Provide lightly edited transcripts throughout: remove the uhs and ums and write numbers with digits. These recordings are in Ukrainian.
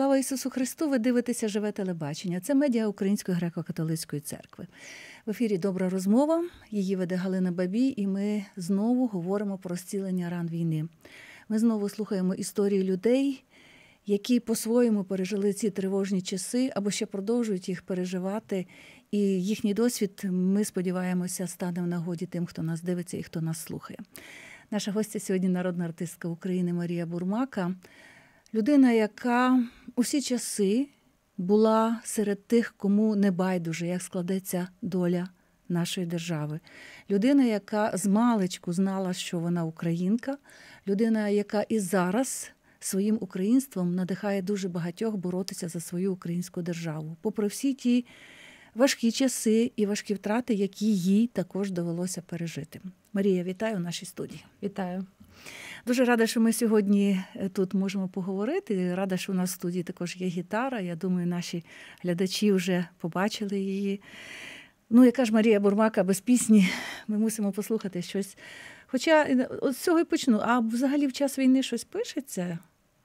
Слава Ісусу Христу! Ви дивитеся «Живе телебачення». Це медіа Української греко-католицької церкви. В ефірі «Добра розмова». Її веде Галина Бабій, і ми знову говоримо про зцілення ран війни. Ми знову слухаємо історії людей, які по-своєму пережили ці тривожні часи або ще продовжують їх переживати. І їхній досвід, ми сподіваємося, стане в нагоді тим, хто нас дивиться і хто нас слухає. Наша гостя сьогодні – народна артистка України Марія Бурмака. Людина, яка усі часи була серед тих, кому не байдуже, як складеться доля нашої держави. Людина, яка змалечку знала, що вона українка. Людина, яка і зараз своїм українством надихає дуже багатьох боротися за свою українську державу. Попри всі ті важкі часи і важкі втрати, які їй також довелося пережити. Марія, вітаю в нашій студії. Вітаю. Дуже рада, що ми сьогодні тут можемо поговорити. Рада, що у нас в студії також є гітара. Я думаю, наші глядачі вже побачили її. Ну, яка ж Марія Бурмака без пісні? Ми мусимо послухати щось. Хоча от з цього і почну. А взагалі в час війни щось пишеться?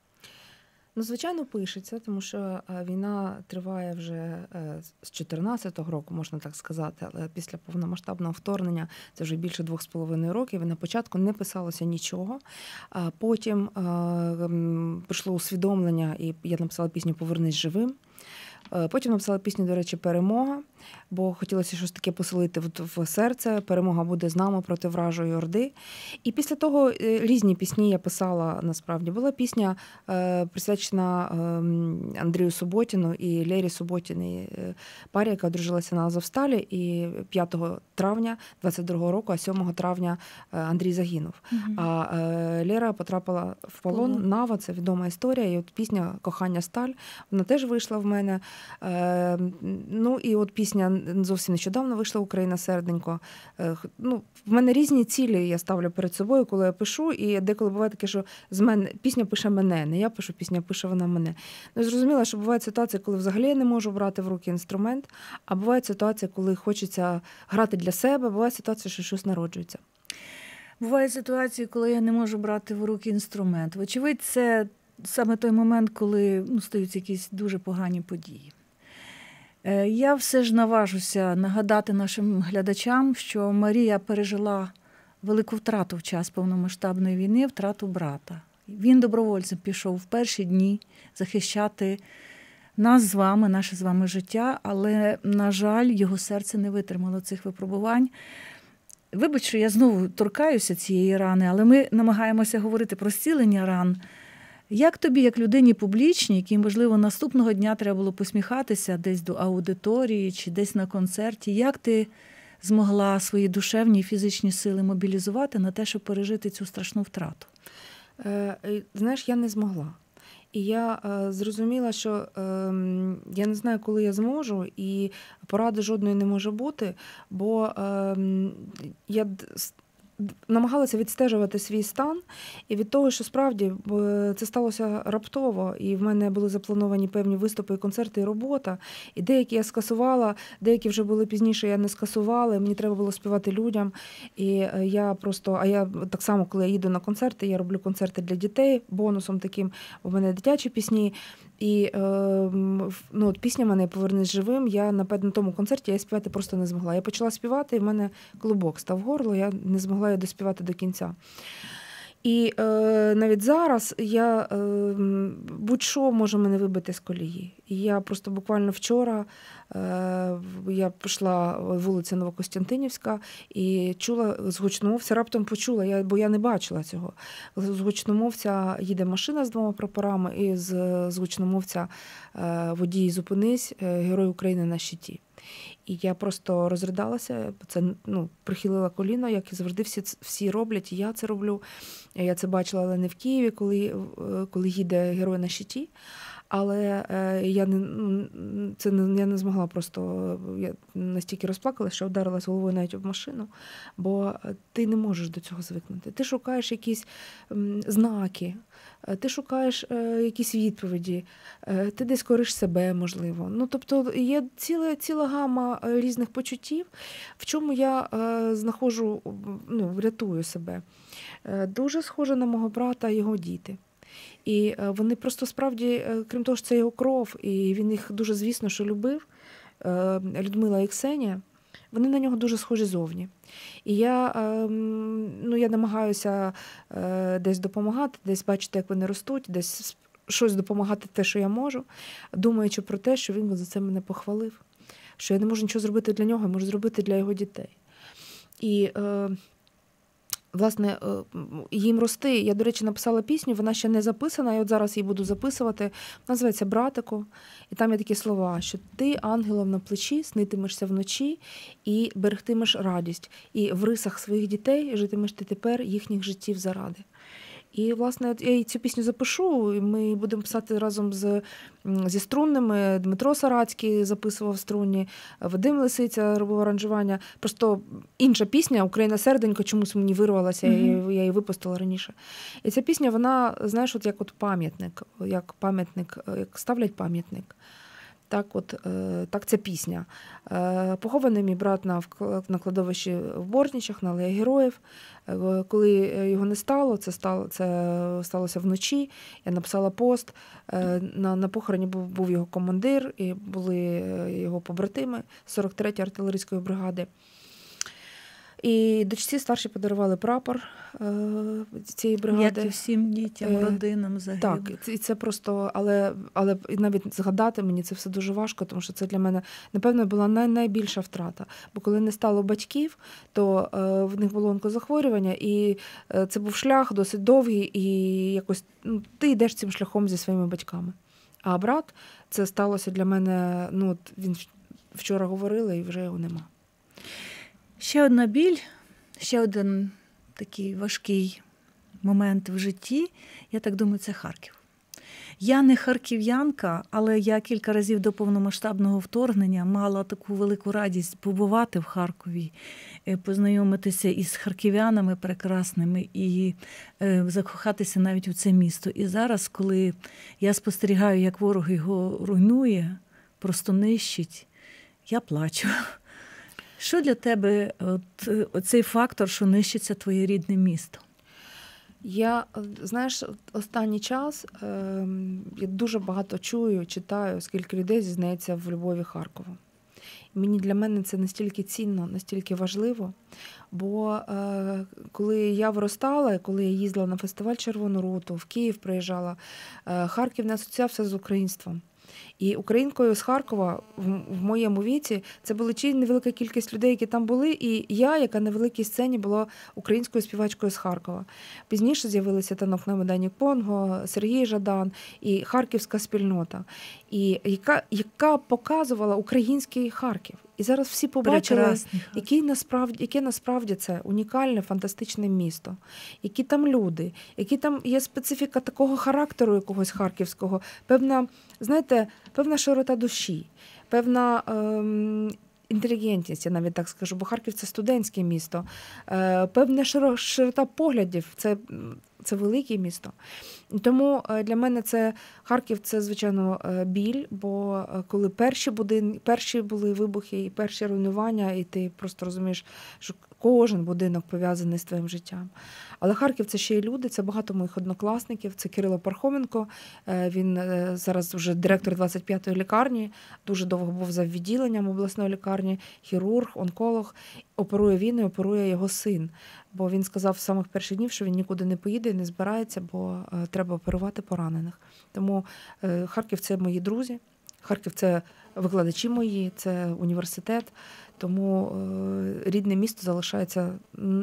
Ну, звичайно, пишеться, тому що війна триває вже з 2014 року, можна так сказати, але після повномасштабного вторгнення це вже більше 2,5 років, і на початку не писалося нічого. А потім прийшло усвідомлення, і я написала пісню «Повернись живим». Потім написала пісню, до речі, «Перемога», бо хотілося щось таке поселити в серце. Перемога буде з нами проти вражої орди. І після того різні пісні я писала, насправді. Була пісня, присвячена Андрію Суботіну і Лері Суботіній, парі, яка одружилася на Азовсталі. І 5 травня 22-го року, а 7 травня Андрій загинув. А Лера потрапила в полон. Нава – це відома історія. І от пісня «Кохання сталь», вона теж вийшла в мене. Ну і от пісня зовсім нещодавно вийшла «Україна серденько». Ну, в мене різні цілі я ставлю перед собою, коли я пишу, і деколи буває таке, що з мене пісня пише мене, не я пишу, пісня пише вона мене. Ну, зрозуміло, що бувають ситуації, коли взагалі я не можу брати в руки інструмент, а бувають ситуації, коли хочеться грати для себе, буває ситуація, що щось народжується. Бувають ситуації, коли я не можу брати в руки інструмент. Вочевидь, це саме той момент, коли стаються якісь дуже погані події. Я все ж наважуся нагадати нашим глядачам, що Марія пережила велику втрату в час повномасштабної війни, втрату брата. Він добровольцем пішов в перші дні захищати нас з вами, наше з вами життя, але, на жаль, його серце не витримало цих випробувань. Вибач, що я знову торкаюся цієї рани, але ми намагаємося говорити про зцілення ран. Як тобі, як людині публічній, якій, можливо, наступного дня треба було посміхатися десь до аудиторії чи десь на концерті, як ти змогла свої душевні і фізичні сили мобілізувати на те, щоб пережити цю страшну втрату? Знаєш, я не змогла. І я зрозуміла, що я не знаю, коли я зможу, і поради жодної не може бути, бо я намагалася відстежувати свій стан, і від того, що справді це сталося раптово, і в мене були заплановані певні виступи, концерти і робота, і деякі я скасувала, деякі вже були пізніше, я не скасувала, мені треба було співати людям, і я просто, а я так само, коли я їду на концерти, я роблю концерти для дітей, бонусом таким, у мене дитячі пісні, і от пісня мене «Повернись живим», я на тому концерті я співати просто не змогла. Я почала співати, і в мене клубок став горло, я не змогла її доспівати до кінця. І навіть зараз я будь-що може мене вибити з колії. І я просто буквально вчора я пішла вулиця Новокостянтинівська і чула з гучномовця, раптом почула, бо я не бачила цього. З гучномовця їде машина з 2 прапорами, і з гучномовця водій «Зупинись, Герой України на щиті». І я просто розридалася, це прихилила коліно, як і завжди всі роблять, і я це роблю. Я це бачила, але не в Києві, коли їде Герой на щиті. Але я не змогла просто, я настільки розплакалася, що вдарилась головою навіть об машину, бо ти не можеш до цього звикнути. Ти шукаєш якісь знаки, ти шукаєш якісь відповіді, ти десь кориш себе, можливо. Тобто є ціла гама різних почуттів, в чому я рятую себе. Дуже схоже на мого брата і його діти. І вони просто справді, крім того, що це його кров, і він їх дуже, звісно, що любив, Людмила і Ксенія, вони на нього дуже схожі зовні. І я намагаюся десь допомагати, десь бачити, як вони ростуть, десь щось допомагати те, що я можу, думаючи про те, що він за це мене похвалив, що я не можу нічого зробити для нього, я можу зробити для його дітей. І, власне, їм рости. Я, до речі, написала пісню, вона ще не записана, я от зараз її буду записувати. Вона називається «Братику». І там є такі слова, що ти ангелом на плечі, снитимешся вночі і берегтимеш радість. І в рисах своїх дітей житимеш ти тепер їхніх життів заради. І, власне, я цю пісню запишу, і ми будемо писати разом зі струнними. Дмитро Сарацький записував струнні, Вадим Лисиця робив аранжування. Просто інша пісня «Україна серденько» чомусь мені вирвалася, я її випустила раніше. І ця пісня, вона, знаєш, як пам'ятник, як ставлять пам'ятник. Так ця пісня. Похований мій брат на кладовищі в Бортничах, на Алеї Героїв. Коли його не стало, це сталося вночі, я написала пост. На похороні був його командир, і були його побратими 43-ї артилерійської бригади. І дочці старші подарували прапор цієї бригади. Як і всім дітям, родинам загиблих. Так, і це просто, але навіть згадати мені це все дуже важко, тому що це для мене, напевно, була найбільша втрата. Бо коли не стало батьків, то в них було онкозахворювання, і це був шлях досить довгий, і якось ти йдеш цим шляхом зі своїми батьками. А брат, це сталося для мене, він вчора говорили, і вже його нема. Ще одна біль, ще один такий важкий момент в житті, я так думаю, це Харків. Я не харків'янка, але я кілька разів до повномасштабного вторгнення мала таку велику радість побувати в Харкові, познайомитися із харків'янами прекрасними і закохатися навіть у це місто. І зараз, коли я спостерігаю, як ворог його руйнує, просто нищить, я плачу. Що для тебе оцей фактор, що нищиться твоє рідне місто? Я, знаєш, останній час я дуже багато чую, читаю, скільки людей зізнається в любові Харкова. Для мене це настільки цінно, настільки важливо, бо коли я виростала, коли я їздила на фестиваль «Червону руту», в Київ приїжджала, Харків не асоціювався з українством. І українкою з Харкова в моєму віці це була чи невелика кількість людей, які там були, і я, яка на великій сцені була українською співачкою з Харкова. Пізніше з'явилися танок на Майдані Конго, Сергій Жадан і харківська спільнота, і яка показувала український Харків. І зараз всі побачили, яке насправді це унікальне, фантастичне місто, які там люди, які там є специфіка такого характеру якогось харківського, певна широта душі, певна інтелігентність, я навіть так скажу, бо Харків – це студентське місто, певна широта поглядів, це велике місто. Тому для мене Харків – це, звичайно, біль, бо коли перші були вибухи і перші руйнування, і ти просто розумієш, що кожен будинок пов'язаний з твоїм життям. Але Харків – це ще й люди, це багато моїх однокласників, це Кирило Пархоменко, він зараз вже директор 25-ї лікарні, дуже довго був за відділенням обласної лікарні, хірург, онколог, оперує він і оперує його син. Бо він сказав з самих перших днів, що він нікуди не поїде і не збирається, бо треба оперувати поранених. Тому Харків – це мої друзі, Харків – це викладачі мої, це університет. Тому рідне місто залишається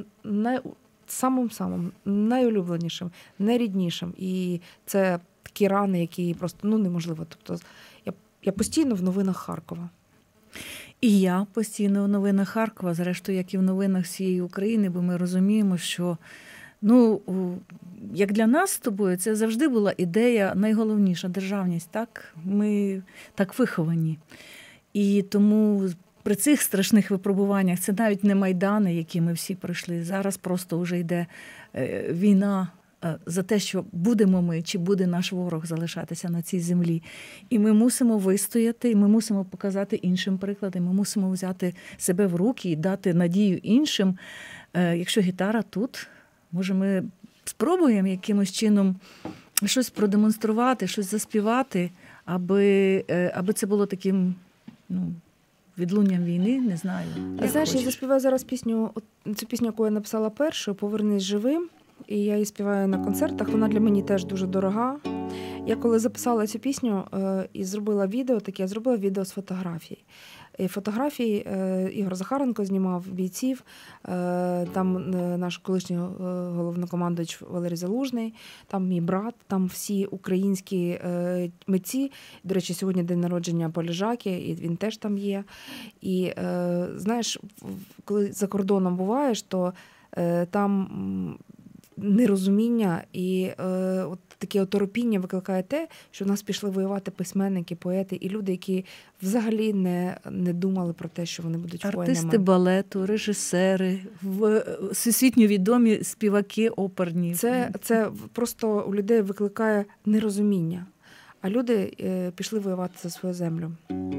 самим найулюбленішим, найріднішим. І це такі рани, які просто неможливо. Тобто я постійно в новинах Харкова. І я постійно в новинах Харкова, зрештою, як і в новинах всієї України, бо ми розуміємо, що як для нас з тобою, це завжди була ідея найголовніша – державність. Так? Ми так виховані. І тому при цих страшних випробуваннях, це навіть не Майдани, які ми всі пройшли, зараз просто вже йде війна за те, що будемо ми, чи буде наш ворог залишатися на цій землі. І ми мусимо вистояти, і ми мусимо показати іншим приклади, ми мусимо взяти себе в руки і дати надію іншим. Якщо гітара тут, може ми спробуємо якимось чином щось продемонструвати, щось заспівати, аби це було таким, відлунням війни, не знаю. Знаєш, я заспіваю зараз пісню, цю пісню, яку я написала першу, «Повернись живим», і я її співаю на концертах, вона для мене теж дуже дорога. Я коли записала цю пісню і зробила відео, таке, я зробила відео з фотографій. І фотографії Ігор Захаренко знімав бійців, там наш колишній головнокомандувач Валерій Залужний, там мій брат, там всі українські митці. До речі, сьогодні день народження Полежаки, і він теж там є. І знаєш, коли за кордоном буваєш, то там нерозуміння і от таке оторопіння викликає те, що в нас пішли воювати письменники, поети і люди, які взагалі не думали про те, що вони будуть воїнами. Артисти балету, режисери, всесвітньо відомі співаки оперні. Це просто у людей викликає нерозуміння. А люди пішли воювати за свою землю.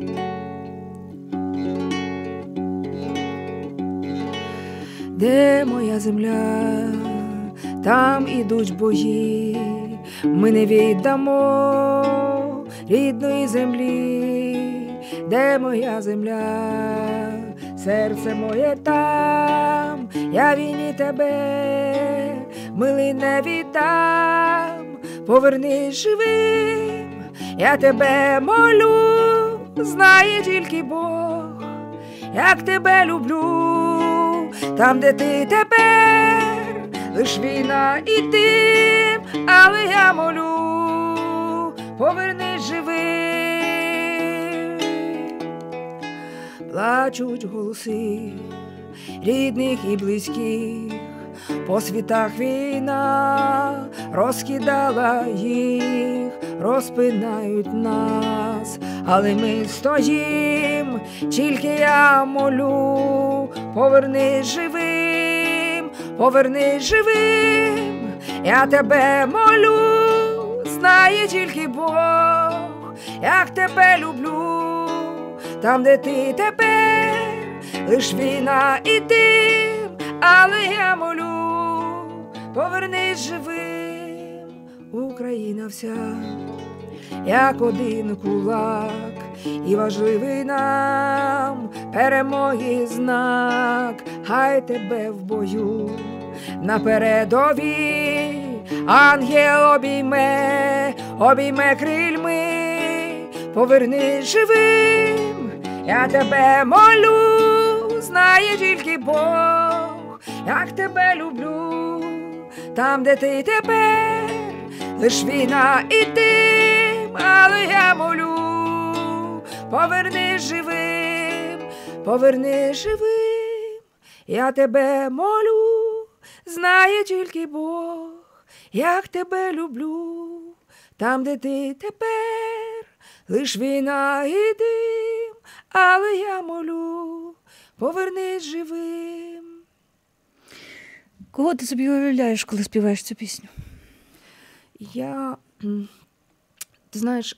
Де моя земля? Там ідуть бої, ми не віддамо рідної землі. Де моя земля? Серце моє там, я війні тебе, милий, не віддам. Повернись живим, я тебе молю, знає тільки Бог, як тебе люблю, там, де ти тепер. Лиш війна і дим, але я молю, повернись живим. Плачуть голоси рідних і близьких, по світах війна розкидала їх, розпинають нас, але ми стоїм, тільки я молю, повернись живим, повернись живим, я тебе молю, знає тільки Бог, як тебе люблю, там, де ти тепер, лиш війна і дим, але я молю, повернись живим, Україна вся, як один кулак, і важливий нам перемоги знак, хай тебе в бою на передовій ангел обійме крильми, повернись живим, я тебе молю, знає тільки Бог, як тебе люблю, там, де ти тепер, лиш війна і дим, але я молю, повернись живим, повернись живим, я тебе молю, знає тільки Бог, як тебе люблю, там, де ти тепер, лиш війна і дим, але я молю, повернись живим. Кого ти собі уявляєш, коли співаєш цю пісню? Ти знаєш,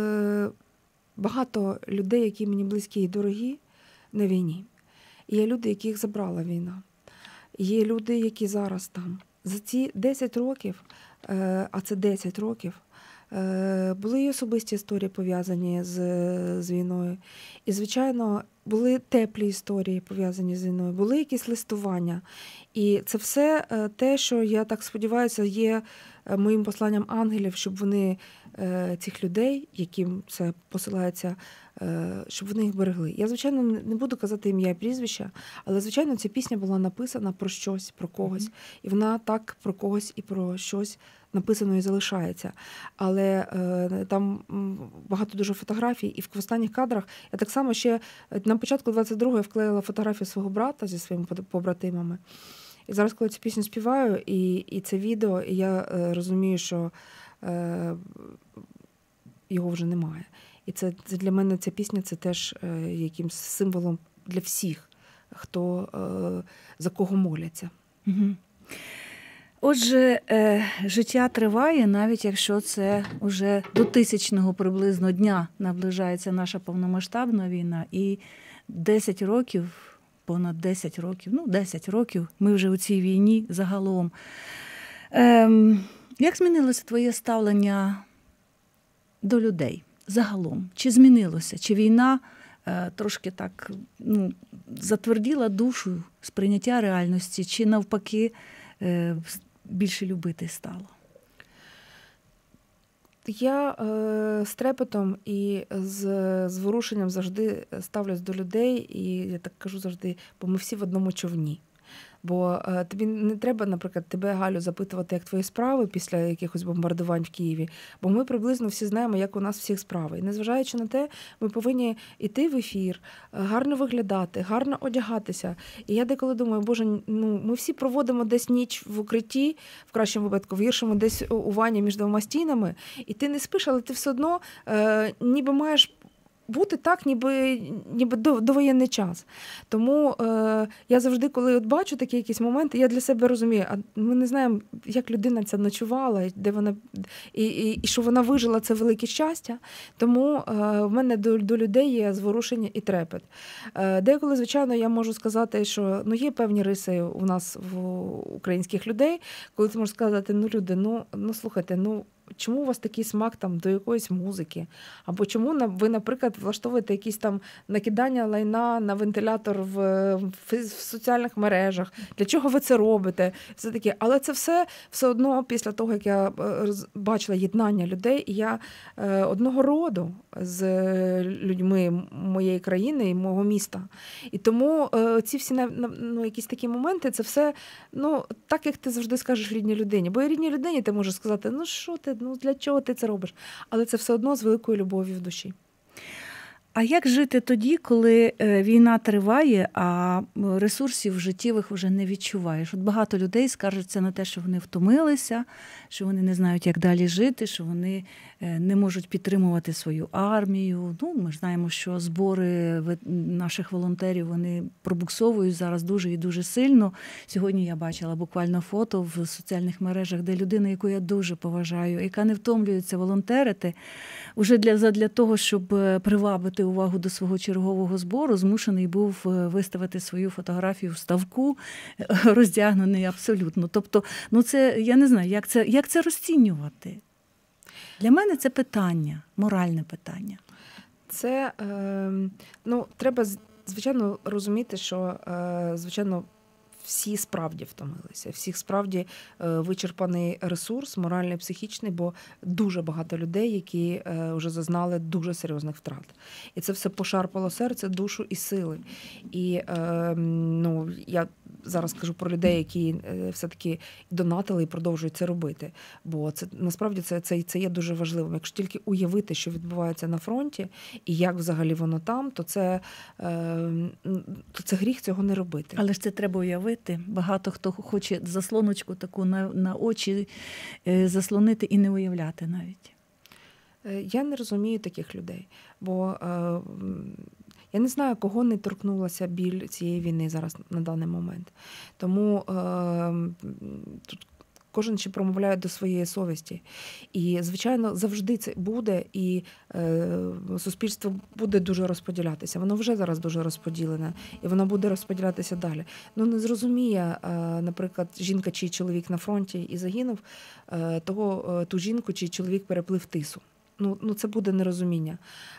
багато людей, які мені близькі і дорогі, на війні. І є люди, яких забрала війна. Є люди, які зараз там. За ці 10 років, а це 10 років, були і особисті історії пов'язані з війною. І, звичайно, були теплі історії пов'язані з війною, були якісь листування. І це все те, що, я так сподіваюся, є моїм посланням ангелів, щоб вони цих людей, яким це посилається, щоб вони їх берегли. Я, звичайно, не буду казати ім'я і прізвища, але, звичайно, ця пісня була написана про щось, про когось. І вона так про когось і про щось написано і залишається. Але там багато дуже фотографій, і в останніх кадрах я так само ще на початку 22-го я вклеїла фотографію свого брата зі своїми побратимами. І зараз, коли цю пісню співаю, і це відео, і я розумію, що його вже немає. І це для мене ця пісня, це теж якимсь символом для всіх, хто за кого моляться. Угу. Отже, життя триває, навіть якщо це вже до 1000-го приблизно дня наближається наша повномасштабна війна, і 10 років, понад 10 років, 10 років ми вже у цій війні загалом. Як змінилося твоє ставлення до людей загалом? Чи змінилося? Чи війна трошки так затверділа душу сприйняття реальності, чи навпаки більше любити стало? Я з трепетом і з зворушенням завжди ставлюсь до людей, і я так кажу завжди, бо ми всі в одному човні. Бо тобі не треба, наприклад, тебе, Галю, запитувати, як твої справи після якихось бомбардувань в Києві, бо ми приблизно всі знаємо, як у нас всіх справи. І незважаючи на те, ми повинні йти в ефір, гарно виглядати, гарно одягатися. І я деколи думаю, боже, ми всі проводимо десь ніч в укритті, в кращому випадку, в гіршому десь у ванні між двома стінами, і ти не спиш, але ти все одно ніби маєш бути так, ніби довоєнний час. Тому я завжди, коли бачу такі якісь моменти, я для себе розумію, а ми не знаємо, як людина ця ночувала, де вона, і що вона вижила, це велике щастя. Тому в мене до людей є зворушення і трепет. Деколи, звичайно, я можу сказати, що є певні риси у нас в українських людей, коли ти можеш сказати, люди, слухайте, чому у вас такий смак там до якоїсь музики? Або чому ви, наприклад, влаштовуєте якісь там накидання лайна на вентилятор в соціальних мережах? Для чого ви це робите? Все таке. Але це все одно після того, як я бачила єднання людей, і я одного роду з людьми моєї країни і мого міста. І тому ці всі якісь такі моменти, це все так, як ти завжди скажеш рідній людині. Бо рідній людині ти можеш сказати, що ти, для чого ти це робиш? Але це все одно з великою любов'ю в душі. А як жити тоді, коли війна триває, а ресурсів життєвих вже не відчуваєш? От багато людей скаржаться на те, що вони втомилися, що вони не знають, як далі жити, що вони не можуть підтримувати свою армію. Ми ж знаємо, що збори наших волонтерів, вони пробуксовують зараз дуже і дуже сильно. Сьогодні я бачила буквально фото в соціальних мережах, де людина, яку я дуже поважаю, яка не втомлюється волонтерити, уже для того, щоб привабити увагу до свого чергового збору, змушений був виставити свою фотографію в ставку, роздягнений абсолютно. Тобто, це, я не знаю, як це розцінювати? Для мене це питання, моральне питання. Це, треба, звичайно, розуміти, що, звичайно, всі справді втомилися, всіх справді вичерпаний ресурс, моральний, психічний, бо дуже багато людей, які вже зазнали дуже серйозних втрат. І це все пошарпало серце, душу і сили. І я зараз кажу про людей, які все-таки донатили і продовжують це робити. Бо це насправді це є дуже важливим. Якщо тільки уявити, що відбувається на фронті, і як взагалі воно там, то це гріх цього не робити. Але ж це треба уявити. Багато хто хоче заслоночку таку на очі заслонити і не уявляти навіть. Я не розумію таких людей, бо я не знаю, кого не торкнулася біль цієї війни зараз на даний момент. Тому тут кожен ще промовляє до своєї совісті. І, звичайно, завжди це буде, і суспільство буде дуже розподілятися. Воно вже зараз дуже розподілене, і воно буде розподілятися далі. Не зрозуміє, наприклад, жінка чи чоловік на фронті і загинув, ту жінку чи чоловік переплив Тису. Це буде нерозуміння.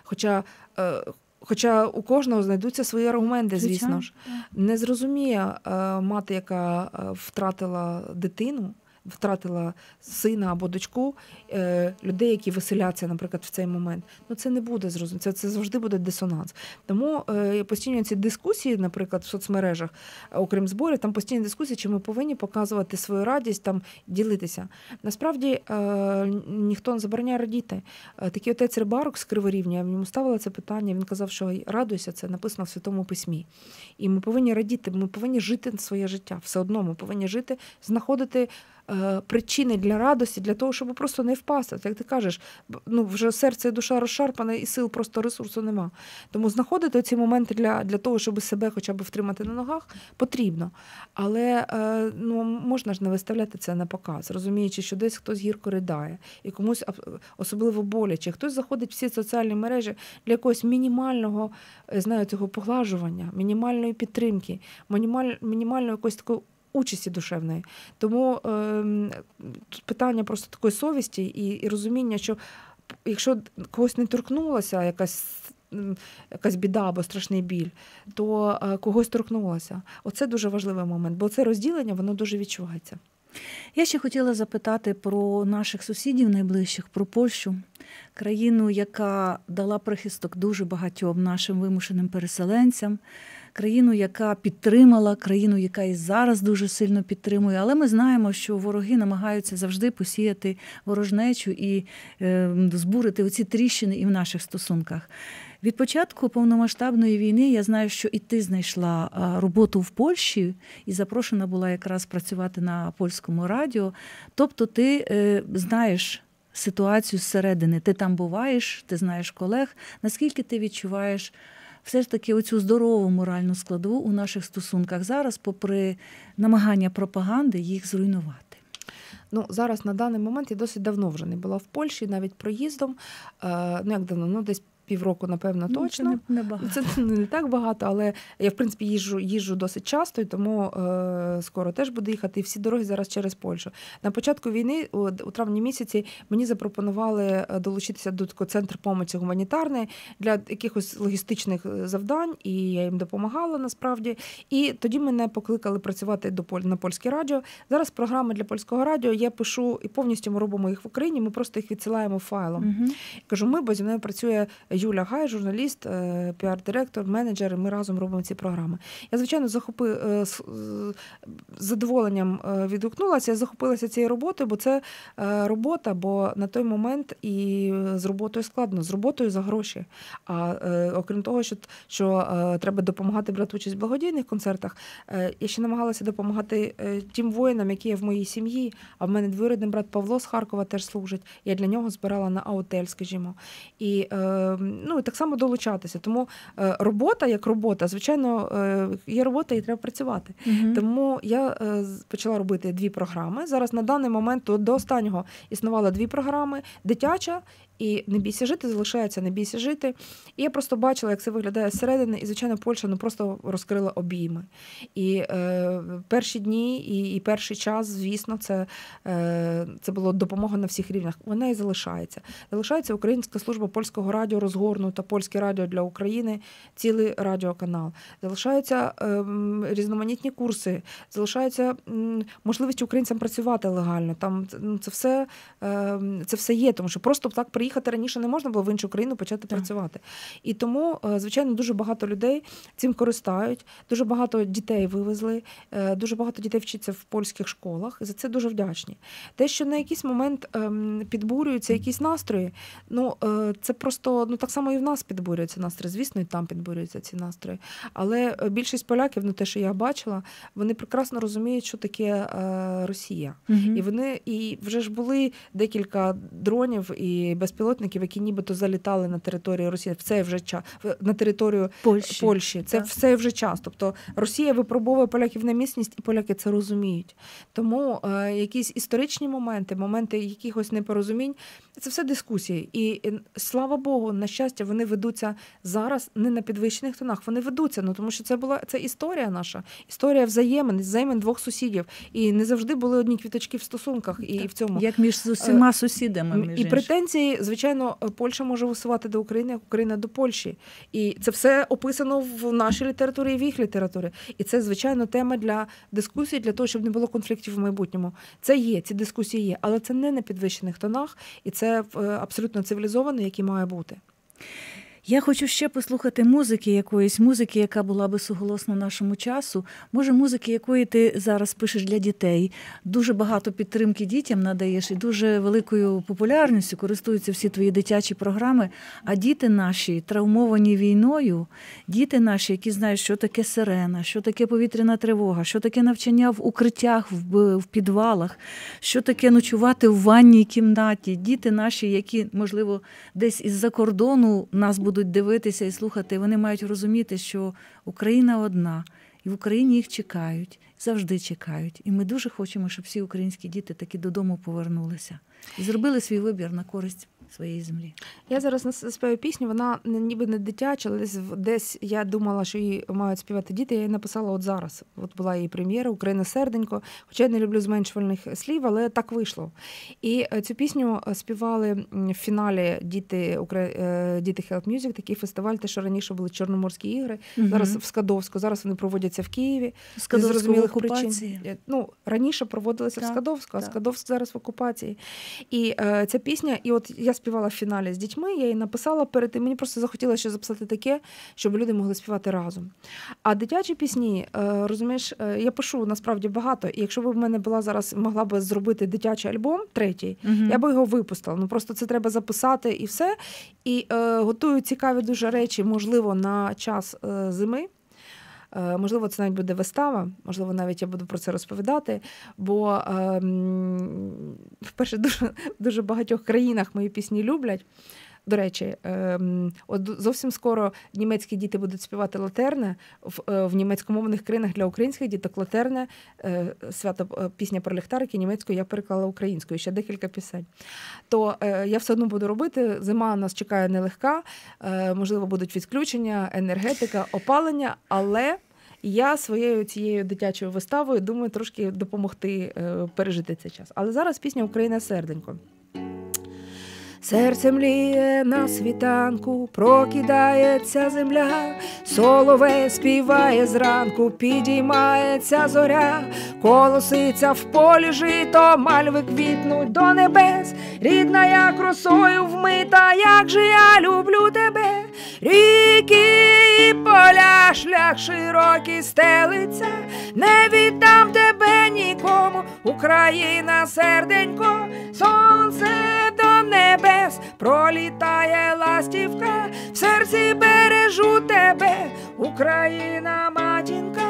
Хоча у кожного знайдуться свої аргументи, звісно ж. Не зрозуміє мати, яка втратила дитину, втратила сина або дочку, людей, які веселяться, наприклад, в цей момент. Це не буде зрозуміло, це завжди буде дисонанс. Тому постійно ці дискусії, наприклад, в соцмережах, окрім зборів, там постійні дискусії, чи ми повинні показувати свою радість, там ділитися. Насправді, ніхто не забороняє радіти. Такий отець Рибарук з Криворівня, я в ньому ставила це питання, він казав, що радуйся, це написано в Святому Письмі. І ми повинні радіти, ми повинні жити своє життя. Все одно ми повинні жити, знаходити причини для радості, для того, щоб просто не впасти. Як ти кажеш, вже серце і душа розшарпане, і сил, просто ресурсу нема. Тому знаходити ці моменти для того, щоб себе хоча б втримати на ногах, потрібно. Але можна ж не виставляти це на показ, розуміючи, що десь хтось гірко ридає, і комусь особливо боляче. Хтось заходить в всі соціальні мережі для якогось мінімального, цього поглажування, мінімальної підтримки, мінімальної якоїсь такої участі душевної. Тому тут питання просто такої совісті і розуміння, що якщо когось не торкнулася якась біда або страшний біль, то когось торкнулося. Оце дуже важливий момент, бо це розділення, воно дуже відчувається. Я ще хотіла запитати про наших сусідів найближчих, про Польщу, країну, яка дала прихисток дуже багатьом нашим вимушеним переселенцям, країну, яка підтримала, країну, яка і зараз дуже сильно підтримує. Але ми знаємо, що вороги намагаються завжди посіяти ворожнечу і збурити оці тріщини і в наших стосунках. Від початку повномасштабної війни я знаю, що і ти знайшла роботу в Польщі і запрошена була якраз працювати на польському радіо. Тобто ти знаєш ситуацію зсередини, ти там буваєш, ти знаєш колег. Наскільки ти відчуваєш все ж таки оцю здорову моральну складову у наших стосунках зараз, попри намагання пропаганди їх зруйнувати? Зараз на даний момент я досить давно вже не була в Польщі, навіть проїздом. Як давно? Десь півроку, напевно, точно. Це не так багато, але я, в принципі, їжджу досить часто, і тому скоро теж буду їхати. І всі дороги зараз через Польщу. На початку війни, у травні місяці, мені запропонували долучитися до такого центру помочі гуманітарної для якихось логістичних завдань, і я їм допомагала насправді. І тоді мене покликали працювати на польське радіо. Зараз програми для польського радіо я пишу і повністю ми робимо їх в Україні, ми просто їх відсилаємо файлом. Кажу, бо зі мною працює Юля Гай, журналіст, піар-директор, менеджер, і ми разом робимо ці програми. Я, звичайно, з задоволенням відгукнулася, я захопилася цією роботою, бо це робота, бо на той момент і з роботою складно, з роботою за гроші. А окрім того, що треба допомагати брати участь в благодійних концертах, я ще намагалася допомагати тим воїнам, які є в моїй сім'ї, а в мене двоюрідний брат Павло з Харкова теж служить. Я для нього збирала на аутель, скажімо. І так само долучатися. Тому робота як робота, звичайно, є робота і треба працювати. Тому я почала робити 2 програми. Зараз на даний момент до останнього існувало 2 програми. Дитяча і «Не бійся жити» залишається «Не бійся жити». І я просто бачила, як це виглядає зсередини, і, звичайно, Польща просто розкрила обійми. І перші дні, і перший час, звісно, це було допомога на всіх рівнях. Вона і залишається. Залишається Українська служба польського радіо розгорнута, Польське радіо для України, цілий радіоканал. Залишаються різноманітні курси, залишається можливість українцям працювати легально. Там це все є, тому що просто так приїхати раніше не можна було в іншу країну почати працювати. І тому, звичайно, дуже багато людей цим користають, дуже багато дітей вивезли, дуже багато дітей вчиться в польських школах, і за це дуже вдячні. Те, що на якийсь момент підбурюються якісь настрої, це просто, так само і в нас підбурюються настрої, звісно, і там підбурюються ці настрої. Але більшість поляків, те, що я бачила, вони прекрасно розуміють, що таке Росія. І вже ж були декілька дронів і безпілотників, які нібито залітали на територію Росії. Це вже на територію Польщі. Це все вже час. Тобто Росія випробовує поляків на міцність, і поляки це розуміють. Тому якісь історичні моменти якихось непорозумінь, це все дискусії. І слава Богу, на щастя, вони ведуться зараз не на підвищених тонах. Вони ведуться, тому що це історія наша, історія взаємин 2 сусідів. І не завжди були одні квіточки в стосунках. І в цьому. Як між усіма сусідами. І претензії, звичайно, Польща може висувати до України, як Україна до Польщі. І це все описано в нашій літературі і в їх літературі. І це, звичайно, тема для дискусії, для того, щоб не було конфліктів в майбутньому. Це є, ці дискусії є, але це не на підвищених тонах, і це абсолютно цивілізовано, як і має бути. Я хочу ще послухати якоїсь музики, яка була би суголосна нашому часу. Може, музики, якої ти зараз пишеш для дітей. Дуже багато підтримки дітям надаєш і дуже великою популярністю користуються всі твої дитячі програми. А діти наші, травмовані війною, діти наші, які знають, що таке сирена, що таке повітряна тривога, що таке навчання в укриттях, в підвалах, що таке ночувати в ванній кімнаті. Діти наші, які, можливо, десь із-за кордону нас будуть дивитися і слухати, вони мають розуміти, що Україна одна, і в Україні їх чекають, завжди чекають. І ми дуже хочемо, щоб всі українські діти таки додому повернулися і зробили свій вибір на користь своєї землі. Я зараз співаю пісню, вона ніби не дитяча, але десь я думала, що її мають співати діти, я її написала от зараз. От була її прем'єра «Україна серденько», хоча я не люблю зменшувальних слів, але так вийшло. І цю пісню співали в фіналі діти Help Music, такий фестиваль, те, що раніше були Чорноморські ігри, зараз в Скадовську, зараз вони проводяться в Києві. Скадовську в окупації. Раніше проводилися в Скадовську, а Скадовськ зараз в окупації. І ця пісня, і от я співала в фіналі з дітьми, я її написала перед тим, мені просто захотілося записати таке, щоб люди могли співати разом. А дитячі пісні, розумієш, я пишу насправді багато, і якщо б в мене була зараз, могла б зробити дитячий альбом, третій, я б його випустила. Ну просто це треба записати і все. І готую цікаві дуже речі, можливо, на час зими. Можливо, це навіть буде вистава, можливо, навіть я буду про це розповідати, бо, вперше, дуже багатьох країнах мої пісні люблять. До речі, от зовсім скоро німецькі діти будуть співати латерне, в німецькомовних країнах для українських діток латерне, свято пісня про ліхтарики німецькою я переклала українською, ще декілька пісень. То я все одно буду робити, зима нас чекає нелегка, можливо, будуть відключення, енергетика, опалення, але я своєю цією дитячою виставою думаю трошки допомогти пережити цей час. Але зараз пісня «Україна серденько». Серце мліє на світанку, прокидається земля, соловей співає зранку, підіймається зоря, колоситься в полі жито, мальви квітнуть до небес, рідна як росою вмита, як же я люблю тебе, ріки і поля, шлях широкий стелиться, не віддам тебе нікому, Україна серденько, сонце до небес, пролітає ластівка, в серці бережу тебе, Україна матінка.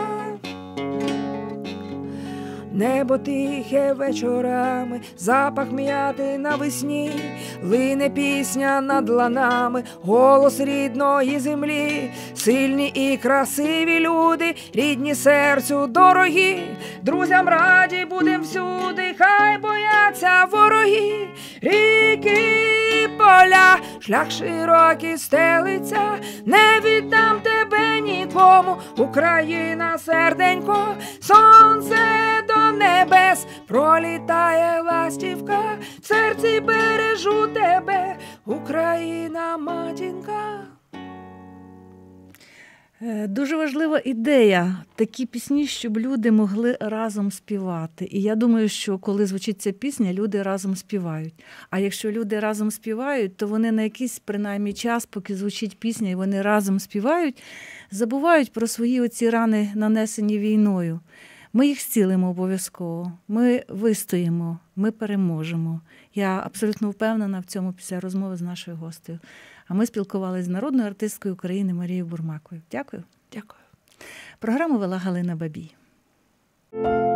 Небо тихе вечорами, запах м'яти навесні, лине пісня над ланами, голос рідної землі, сильні і красиві люди, рідні серцю дорогі, друзям раді будем всюди, хай бояться вороги, ріки і поля, шлях широкий стелиться, не віддам тебе нікому, Україна серденько, сонце до небес, пролітає ластівка, в серці бережу тебе, Україна матінка. Дуже важлива ідея, такі пісні, щоб люди могли разом співати. І я думаю, що коли звучить ця пісня, люди разом співають. А якщо люди разом співають, то вони на якийсь, принаймні, час, поки звучить пісня, і вони разом співають, забувають про свої оці рани, нанесені війною. Ми їх зцілимо обов'язково, ми вистоїмо, ми переможемо. Я абсолютно впевнена в цьому після розмови з нашою гостею. А ми спілкувалися з народною артисткою України Марією Бурмакою. Дякую. Дякую. Програму вела Галина Бабій.